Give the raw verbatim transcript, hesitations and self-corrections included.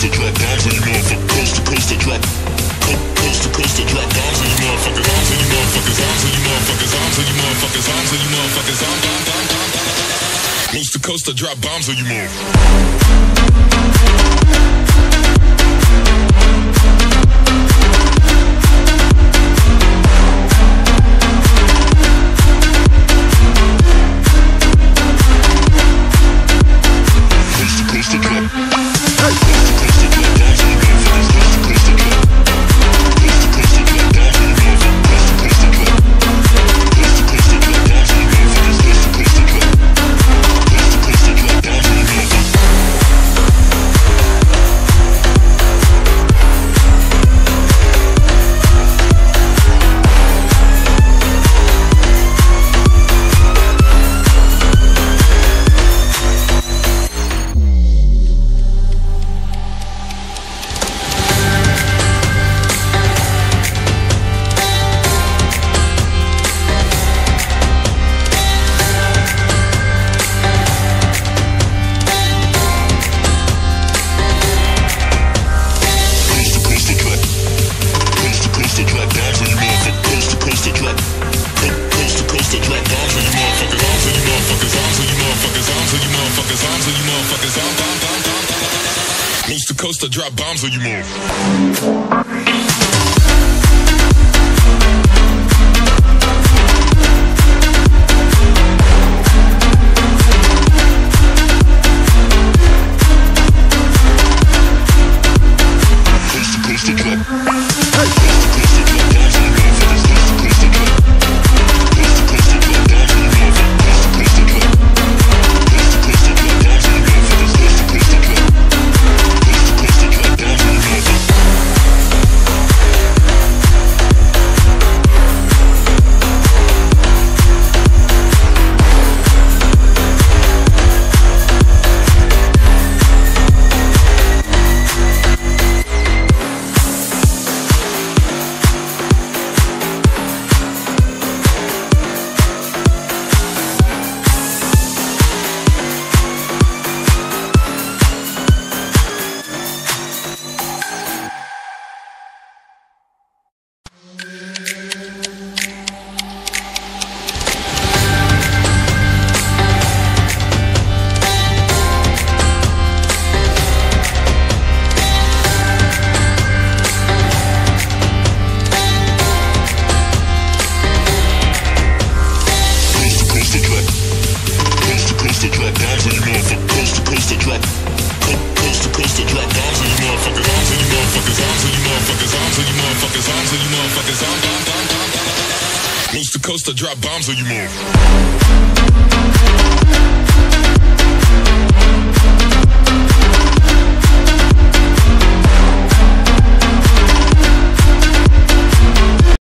coast to drop bombs on you motherfuckers. Coast to coast to drop. Coast to coast to drop bombs on you motherfuckers. Bombs on you motherfuckers. Bombs on you motherfuckers. Bombs on you motherfuckers. Bombs on you motherfuckers. Coast to coast to drop bombs on you Coast to drop bombs on you move. Coast to drop bombs on you move.